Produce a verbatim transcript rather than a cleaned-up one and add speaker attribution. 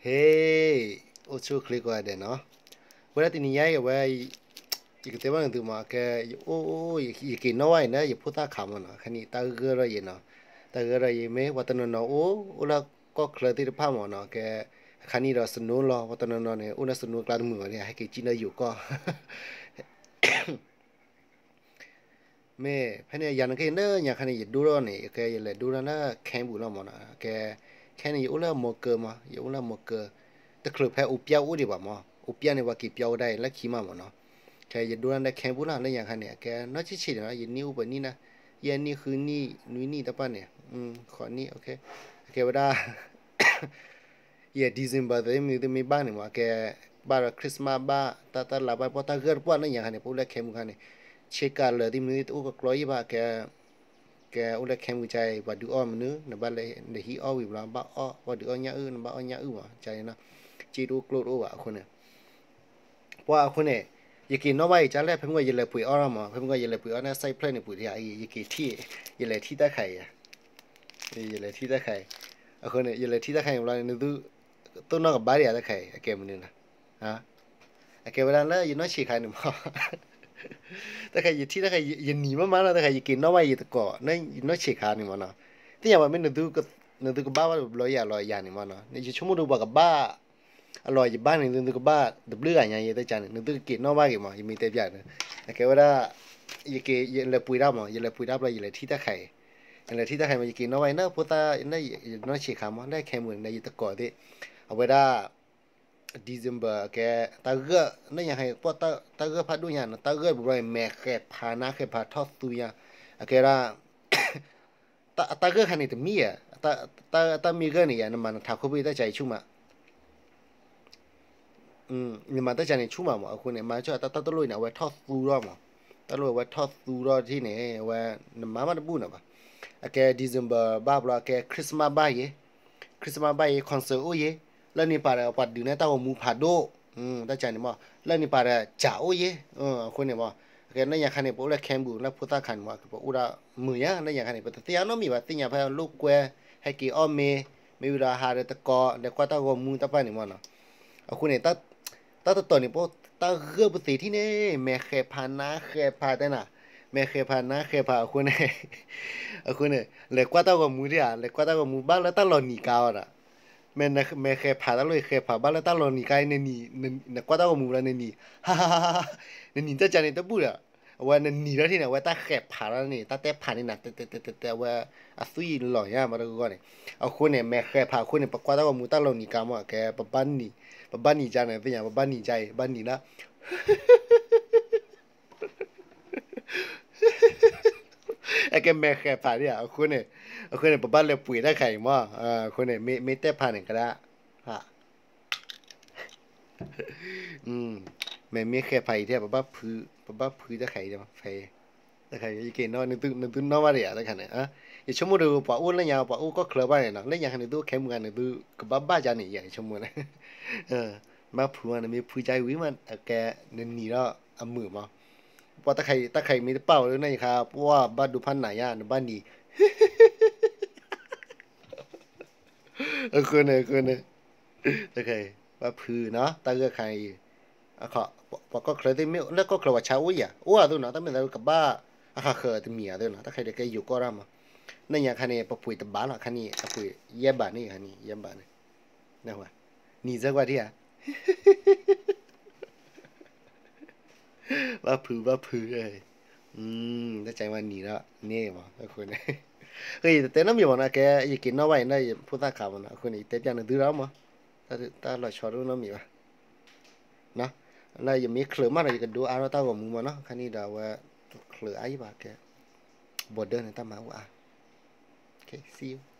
Speaker 1: Hey, ocho click qua đây nó. Bữa đó thì nhảy cái vậy, chỉ cái tên từ mà cái ô ô cái cái nói này, cái phụ ta khám nó, cái này ta gỡ rồi nó, ta gỡ rồi mấy, vậy tao nó ô ô là có cái gì đó mà nó cái cái này là snow lo, vậy tao nó này, ô là snow clad mưa này, hay cái chỉ là yêu co. Mẹ, phải này giờ nó cái nữa, nhà cái này dura này, cái là dura nó khen bù nó mà nó, cái cái này ô là một cơ mà, ô là một cơ.ตะครุบแพ้อุปยาอุดิบะมออุปยาเนี่ยว่ากี่เปียวได้แล้วขี้มาหมดเนาะแค่จะดูนั่นได้แข่งบุญอะไรอย่างคันเนี่ยแกน่าจะชิดนะยันนิ้วแบบนี้นะยันนี่คือนี่นุ้ยนี่ตะปั้นเนี่ยอืมขอนี่โอเคโอเคว่าได้เย่ดิเซมเบอร์เดมีมีบ้านเนี่ยว่าแกบ้านคริสต์มาสบ้านตาตาลาบ้านพอตาเกิดปวดนั่นอย่างคันเนี่ยพวกเล็กแข่งบุญคันเนี่ยเช็คกันเลยที่มือตัวก็กลัวยี่บ้าแกแกอุเล็กแข่งบุญใจว่าดูอ้อมมือเนี่ยบ้านเลยเดี๋ยวฮีอ้อวิบลาบ้าอ้อว่าดูอ้อเนี้ยอื้อบ้าอ้อเนี้ยอื้อว่ะใจนะจีดูโกรธโอ้ว่ะคนเนี่ยว่าคนเนี่ยยี่กินน้อยจ้าแรกเพิ่งว่ายี่เลยปุ๋ยอ้อมอ่ะเพิ่งว่ายี่เลยปุ๋ยอ้อเนี่ยใส่เพลนในปุ๋ยที่ไอ้ยี่กินที่ยี่เลยที่ตะไคร้อ่ะยี่เลยที่ตะไคร้คนเนี่ยยี่เลยที่ตะไคร้ของเราเนี่ยดูต้นนอกกับบาริอาตะไคร้แกมันเนี่ยนะฮะแกเวลาแล้วยี่น้อยฉีกไข่หนึ่งมั้งตะไคร้ยี่ที่ตะไคร้ยี่หนีมามาแล้วตะไคร้ยี่กินน้อยยี่ตะก่อนั่นยี่น้อยฉีกไข่หนึ่งมั้งเนาะที่อย่างว่าไม่นึกดูก็นึกดูก็บ้าว่าลอยยาลอยยาหนึ่งมั้งเนาะนี่ชั่วโมงดูบอกกับบ้าอร่อยอยู่บ้านหนึ่งนึกก็บ้าดับเลือดอย่างเงี้ยแต่จานนึกตึกกินนอกบ้านกี่มั้งยังมีเต็มอย่างเลยแต่แกว่ายี่เกยเลยปุยดับมั้งยี่เลยปุยดับเลยยี่เลยที่ตะไคร้ยี่เลยที่ตะไคร้มันยี่กินนอกบ้านเนอะพุทธะนั่นนั่นเชี่ยขามั้งได้แค่เหมือนในยี่ตะก่อที่เอาไว้ได้ดิเซมเบอร์แกตาเกือนั่นอย่างไรพวกตาตาเกือพัดดูอย่างตาเกือบุไรแม่แค่พานาแค่พาทอดตุยอ่ะแกว่าตาตาเกือขันนี่ถึงมีอ่ะตาตาตามีเกือนี่อ่ะนั่นมันถ้าเขาไปได้ใจชุ่มอ่ะอืมนี่มันตั้งใจในชุ่มอ่ะมั้งคุณเนี่ยมาช่วยตาตาตะลุยเนี่ยไว้ทอดซูรอมั้งตะลุยไว้ทอดซูรอที่เนี่ยไว้น้ำมันมันบุญอ่ะป่ะแกดิเซมเบอร์บ้าบลาแกคริสต์มาสบ้าเย่คริสต์มาสบ้าเย่คอนเสิร์ตโอ้เย่แล้วนี่ป่าเดี๋ยวปัดดูเนี่ยตาว่ามูผาโดอืมตั้งใจเนี่ยมั้งแล้วนี่ป่าเดี๋ยวจ่าโอ้เย่เออคุณเนี่ยมั้งแกนั่นอย่างคันเนี่ยพวกเราแข่งบุญแล้วพุทธะขันมั้งพวกอุระมือยังนั่นอย่างคันเนี่ยแต่ที่ยังน้องมีว่าที่ยังพยายามลูกแกให้กี่อ้อมเมย์ไม่เวลาหาเรื่องตะกอเดี๋ยวก็ตาว่ามูตะไปเนี่ยมั้งเนาะคุณเนี่ยตาตาตัวนี้พวกตาเกือบสีที่นี่แม่เคพานะเคพาแต่น่ะแม่เคพานะเคพาคุณเนี่ยคุณเนี่ยเล็กกว่าตาว่ามูเดียเล็กกว่าตาว่ามูบ้านแล้วตาหลอนหนีกาวอ่ะแม่เนี่ยแม่เคพาตาเลยเคพาบ้านแล้วตาหลอนหนีกายเนี่ยหนีเนี่ยกว่าตาว่ามูแล้วเนี่ยหนีฮ่าฮ่าฮ่าฮ่าเนี่ยหนีจะจันเนี่ยตะบูอ่ะว่าเนี่ยหนีแล้วที่เนี่ยว่าตาเคพาแล้วนี่ตาเตะพานี่นะแต่แต่แต่แต่ว่าอาซุยหล่อยอ่ะมาดูก่อนเนี่ยเอาคุณเนี่ยแม่เคพาคุณเนี่ยปกว่าตาว่ามูตาหลอนหนีกาวอ่ะแกปะบ้านนี่บ้านหนีใจเนี่ยเป็นอย่างบ้านหนีใจบ้านหนีนะไอ้แกแม่แค่ผ่านเนี่ยคุณเนี่ยคุณเนี่ยบ้านเลยปุ๋ยได้ไข่มั้งอ่าคุณเนี่ยไม่ไม่เตะผ่านหนึ่งก็ได้ฮะอืมแม่ไม่แค่ไผ่ที่บ้านพื้นบ้านพื้นได้ไข่ใช่ไหมไผ่ได้ไข่ยี่เกนนอนนึกตึ๊นึกตึ๊นนอนมาเดี๋ยวได้ขนาดอ่ะยี่ชั่วโมงดูป่าอ้วนแล้วยาวป่าอ้วนก็เคลื่อนไปเนาะแล้วอย่างนี้ดูแข็งเหมือนกันนึกดูกับบ้าบ้าจานนี่อย่างชั่วโมงนะเออมาพูดนะมีพูดใจวิมันแกเน้นนี่แล้วเอามือมาว่าตะไคร้ตะไคร้มีเป้าหรือไงครับว่าบ้านดูพันไหนอ่ะบ้านนี้เออคนเนี่ยคนเนี่ยตะไคร้ว่าพื้นเนาะตะเกือไข่อ่ะขอปก็เคยได้ไม่แล้วก็เคยว่าเช้าอุ้ยอ่ะอ้วนตัวเนาะตั้งแต่เรากับบ้าอ่ะค่ะเคยแต่เมียตัวเนาะตะไคร้เด็กอยู่ก็รำอ่ะนั่นอย่างคันนี้ปะปุ๋ยตะบ้านอ่ะคันนี้ปะปุ๋ยเย็บบ้านนี่คันนี้เย็บบ้านนี่นะวะนี่จะกว่าที่อ่ะว่าพื้ว่าพื้เลยอืมได้ใจว่านี่แล้วนี่มั้งคนนี้เฮ้ยแต่น้ำมีบอกนะแกอยากกินน้ำไว้ได้พูดตาขาวนะคนนี้แต่ยังนึกดูแล้วมั้งตาตาลอยชอรู้น้ำมีป่ะนะแล้วยังมีเคลือมากเลยก็ดูอารมณ์ตาของมึงมั้งเนาะคันนี้เดาว่าเคลือไอ้ป่ะแกบอดเดินในตามาว่าโอเค see you